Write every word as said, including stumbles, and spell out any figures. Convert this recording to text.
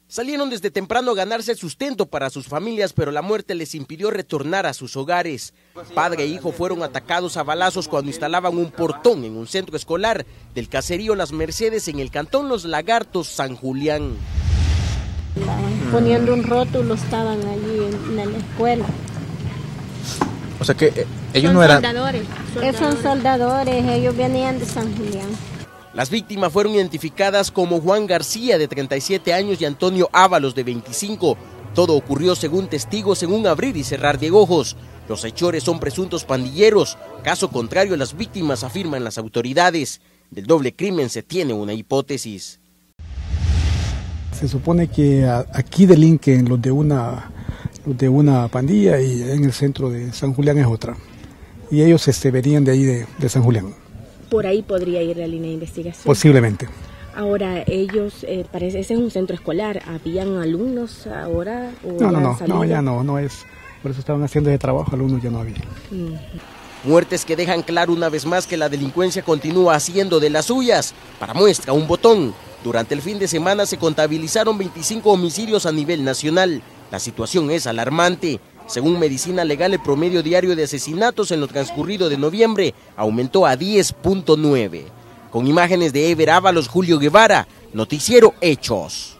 Salieron desde temprano a ganarse el sustento para sus familias, pero la muerte les impidió retornar a sus hogares. Padre e hijo fueron atacados a balazos cuando instalaban un portón en un centro escolar del caserío Las Mercedes en el cantón Los Lagartos, San Julián. Estaban poniendo un rótulo, estaban allí en, en la escuela. O sea que eh, ellos son no eran... Soldadores, soldadores. Son soldadores, ellos venían de San Julián. Las víctimas fueron identificadas como Juan García, de treinta y siete años, y Antonio Ábalos, de veinticinco. Todo ocurrió, según testigos, en un abrir y cerrar de ojos. Los hechores son presuntos pandilleros. Caso contrario, las víctimas, afirman las autoridades. Del doble crimen se tiene una hipótesis. Se supone que aquí delinquen los de una, los de una pandilla y en el centro de San Julián es otra. Y ellos este, venían de ahí de, de San Julián. Por ahí podría ir la línea de investigación. Posiblemente. Ahora, ellos, eh, parece, ese es un centro escolar, ¿habían alumnos ahora? O no, no, no, no, ya no, no es, por eso estaban haciendo ese trabajo, alumnos ya no había. Uh-huh. Muertes que dejan claro una vez más que la delincuencia continúa haciendo de las suyas. Para muestra, un botón. Durante el fin de semana se contabilizaron veinticinco homicidios a nivel nacional. La situación es alarmante. Según Medicina Legal, el promedio diario de asesinatos en lo transcurrido de noviembre aumentó a diez punto nueve. Con imágenes de Ever Ábalos, Julio Guevara, Noticiero Hechos.